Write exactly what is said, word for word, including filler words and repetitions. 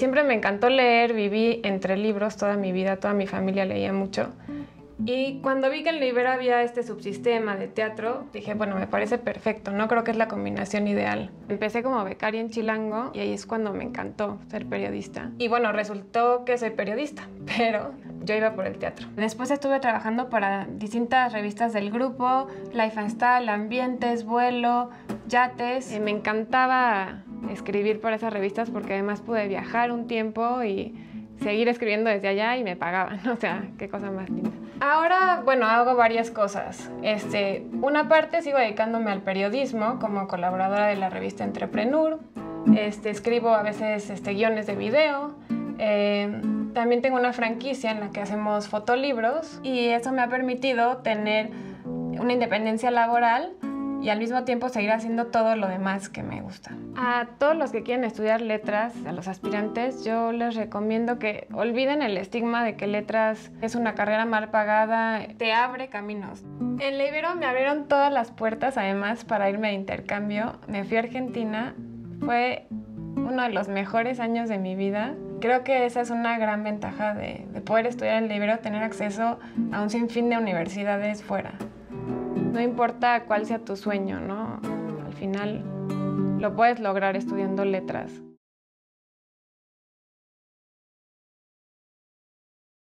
siempre me encantó leer, viví entre libros toda mi vida, toda mi familia leía mucho. Y cuando vi que en la Ibero había este subsistema de teatro, dije, bueno, me parece perfecto, ¿no? Creo que es la combinación ideal. Empecé como becaria en Chilango y ahí es cuando me encantó ser periodista. Y bueno, resultó que soy periodista, pero yo iba por el teatro. Después estuve trabajando para distintas revistas del grupo, Life and Style, Ambientes, Vuelo, Yates. Me encantaba escribir para esas revistas porque además pude viajar un tiempo y seguir escribiendo desde allá y me pagaban, o sea, qué cosa más linda. Ahora, bueno, hago varias cosas. Este, una parte sigo dedicándome al periodismo como colaboradora de la revista Entrepreneur. Este, escribo a veces este, guiones de video. Eh, también tengo una franquicia en la que hacemos fotolibros y eso me ha permitido tener una independencia laboral y al mismo tiempo seguir haciendo todo lo demás que me gusta. A todos los que quieren estudiar letras, a los aspirantes, yo les recomiendo que olviden el estigma de que letras es una carrera mal pagada, te abre caminos. En la Ibero me abrieron todas las puertas, además, para irme de intercambio. Me fui a Argentina, fue uno de los mejores años de mi vida. Creo que esa es una gran ventaja de, de poder estudiar en la Ibero, tener acceso a un sinfín de universidades fuera. No importa cuál sea tu sueño, ¿no? Al final lo puedes lograr estudiando letras.